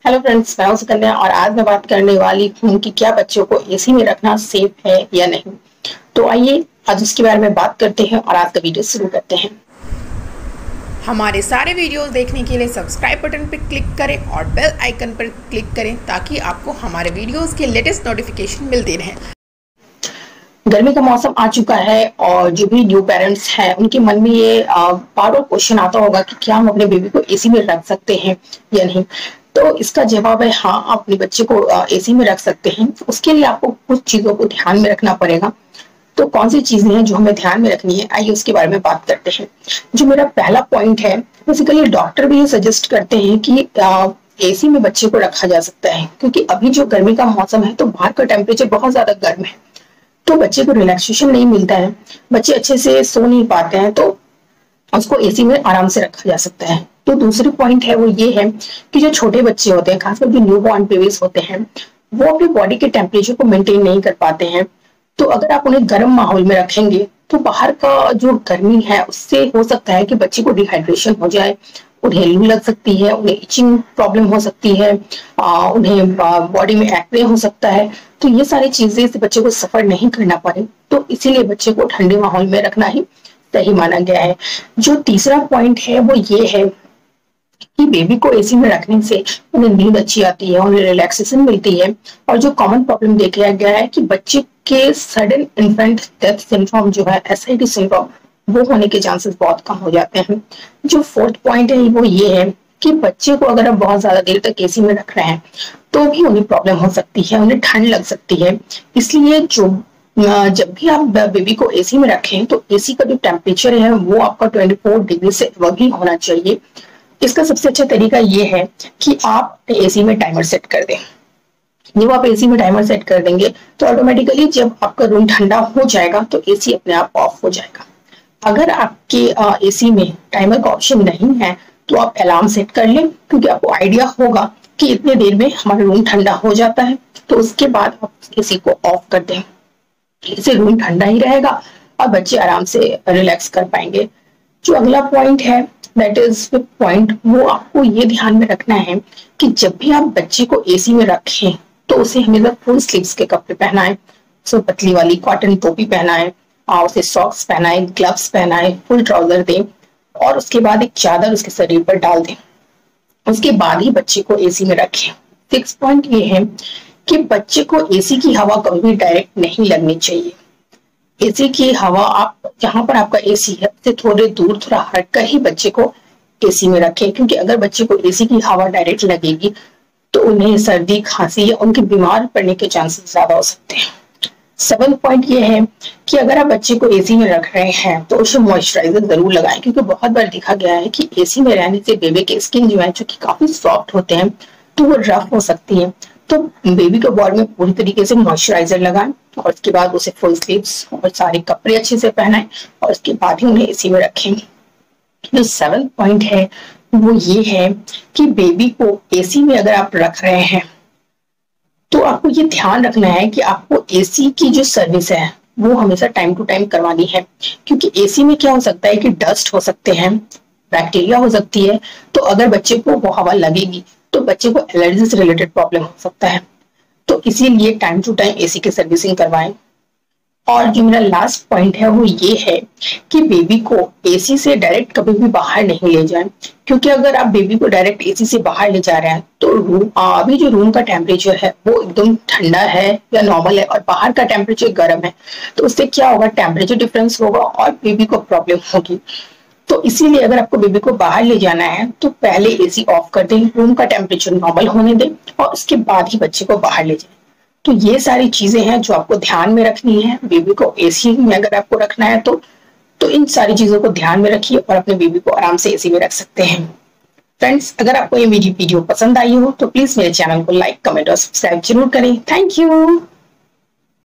Hello friends, मैं हूं सुकन्या और आज मैं बात करने वाली हूं कि क्या बच्चों को एसी में रखना सेफ है या नहीं। तो आइए आज उसके बारे में बात करते हैं और आज का वीडियो शुरू करते हैं। हमारे सारे वीडियोस देखने के लिए सब्सक्राइब बटन पर क्लिक करें और बेल आइकन पर क्लिक करें ताकि आपको हमारे वीडियोस के लेटेस्ट नोटिफिकेशन मिलते रहें। गर्मी का मौसम आ चुका है और जो भी न्यू पेरेंट्स हैं उनके मन में ये बार बार क्वेश्चन आता होगा कि क्या हम अपने बेबी को एसी में रख सकते हैं या नहीं। तो इसका जवाब है हाँ, आप अपने बच्चे को एसी में रख सकते हैं। उसके लिए आपको कुछ चीजों को ध्यान में रखना पड़ेगा। तो कौन सी चीजें हैं जो हमें ध्यान में रखनी है, आइए उसके बारे में बात करते हैं। जो मेरा पहला पॉइंट है, बेसिकली डॉक्टर भी ये सजेस्ट करते हैं कि एसी में बच्चे को रखा जा सकता है, क्योंकि अभी जो गर्मी का मौसम है तो बाहर का टेम्परेचर बहुत ज्यादा गर्म है, तो बच्चे को रिलैक्सेशन नहीं मिलता है, बच्चे अच्छे से सो नहीं पाते हैं, तो उसको एसी में आराम से रखा जा सकता है। तो दूसरी पॉइंट है वो ये है कि जो छोटे बच्चे होते हैं, खासकर जो न्यू बॉर्न बेबीज होते हैं, वो अपनी बॉडी के टेम्परेचर को मेंटेन नहीं कर पाते हैं। तो अगर आप उन्हें गर्म माहौल में रखेंगे तो बाहर का जो गर्मी है उससे हो सकता है कि बच्चे को डिहाइड्रेशन हो जाए, उन्हें लू लग सकती है, उन्हें इचिंग प्रॉब्लम हो सकती है, उन्हें बॉडी में एक्ने हो सकता है। तो ये सारी चीजें से बच्चे को सफर नहीं करना पड़े, तो इसीलिए बच्चे को ठंडे माहौल में रखना ही सही माना गया है। जो तीसरा पॉइंट है वो ये है कि बेबी को एसी में रखने से उन्हें नींद अच्छी आती है, उन्हें रिलैक्सेशन मिलती है। और जो कॉमन प्रॉब्लम देखा गया है कि बच्चे के सडन इन्फेंट डेथ सिंड्रोम जो है SID सिंड्रोम, वो होने के चांसेस बहुत कम हो जाते हैं। जो फोर्थ पॉइंट है वो ये है कि बच्चे को अगर आप बहुत ज्यादा देर तक एसी में रख रहे हैं तो भी उन्हें प्रॉब्लम हो सकती है, उन्हें ठंड लग सकती है। इसलिए जब भी आप बेबी को एसी में रखें तो एसी का जो टेम्परेचर है वो आपका 24 डिग्री से अबव ही होना चाहिए। इसका सबसे अच्छा तरीका ये है कि आप एसी में टाइमर सेट कर दें। जब आप एसी में टाइमर सेट कर देंगे तो ऑटोमेटिकली जब आपका रूम ठंडा हो जाएगा तो एसी अपने आप ऑफ हो जाएगा। अगर आपके एसी में टाइमर का ऑप्शन नहीं है तो आप अलार्म सेट कर लें, क्योंकि आपको आइडिया होगा कि इतने देर में हमारा रूम ठंडा हो जाता है। तो उसके बाद आप एसी को ऑफ कर दें, इससे रूम ठंडा ही रहेगा और बच्चे आराम से रिलैक्स कर पाएंगे। जो अगला पॉइंट है दैट इज पॉइंट, वो आपको ये ध्यान में रखना है कि जब भी आप बच्चे को एसी में रखें तो उसे हमेशा फुल स्लीव्स के कपड़े पहनाएं, उसे पतली वाली कॉटन टोपी पहनाएं, उसे सॉक्स पहनाएं, ग्लव्स पहनाएं, फुल ट्राउजर दें और उसके बाद एक चादर उसके शरीर पर डाल दें। उसके बाद ही बच्चे को एसी में रखें। 6 पॉइंट ये है कि बच्चे को एसी की हवा कभी भी डायरेक्ट नहीं लगनी चाहिए। एसी की हवा आप जहां पर आपका एसी है उससे थोड़े दूर, थोड़ा हटकर ही बच्चे को एसी में रखें, क्योंकि अगर बच्चे को एसी की हवा डायरेक्ट लगेगी तो उन्हें सर्दी, खांसी या उनके बीमार पड़ने के चांसेस ज्यादा हो सकते हैं। 7 पॉइंट ये है कि अगर आप बच्चे को एसी में रख रहे हैं तो उसे मॉइस्चराइजर जरूर लगाएं, क्योंकि बहुत बार देखा गया है कि एसी में रहने से बेबी के स्किन जो है, जो कि काफी सॉफ्ट होते हैं, तो वो रफ हो सकती है। तो बेबी के बॉडी में पूरी तरीके से मॉइस्चराइजर लगाएं और उसके बाद उसे फुल स्लीव्स और सारे कपड़े अच्छे से पहनाएं और उसके बाद ही उन्हें एसी में रखें। जो 7 पॉइंट है वो ये है कि बेबी को एसी में अगर आप रख रहे हैं तो आपको ये ध्यान रखना है कि आपको एसी की जो सर्विस है वो हमेशा टाइम टू टाइम करवानी है, क्योंकि एसी में क्या हो सकता है कि डस्ट हो सकते हैं, बैक्टीरिया हो सकती है। तो अगर बच्चे को वो हवा लगेगी तो बच्चे को एलर्जी से रिलेटेड प्रॉब्लम हो सकता है। तो इसीलिए टाइम टू टाइम एसी की सर्विसिंग करवाएं। और जो मेरा लास्ट पॉइंट है वो ये है कि बेबी को एसी से डायरेक्ट कभी भी बाहर नहीं ले जाएं, क्योंकि अगर आप बेबी को डायरेक्ट एसी से बाहर ले जा रहे हैं तो अभी जो रूम का टेम्परेचर है वो एकदम ठंडा है या नॉर्मल है और बाहर का टेम्परेचर गर्म है, तो उससे क्या होगा, टेम्परेचर डिफरेंस होगा और बेबी को प्रॉब्लम होगी। तो इसीलिए अगर आपको बेबी को बाहर ले जाना है तो पहले एसी ऑफ कर दें, रूम का टेम्परेचर नॉर्मल होने दें और उसके बाद ही बच्चे को बाहर ले जाएं। तो ये सारी चीजें हैं जो आपको ध्यान में रखनी है। बेबी को एसी में अगर आपको रखना है तो इन सारी चीजों को ध्यान में रखिए और अपने बेबी को आराम से एसी में रख सकते हैं। फ्रेंड्स, अगर आपको ये मेरी वीडियो पसंद आई हो तो प्लीज मेरे चैनल को लाइक, कमेंट और सब्सक्राइब जरूर करें। Thank you.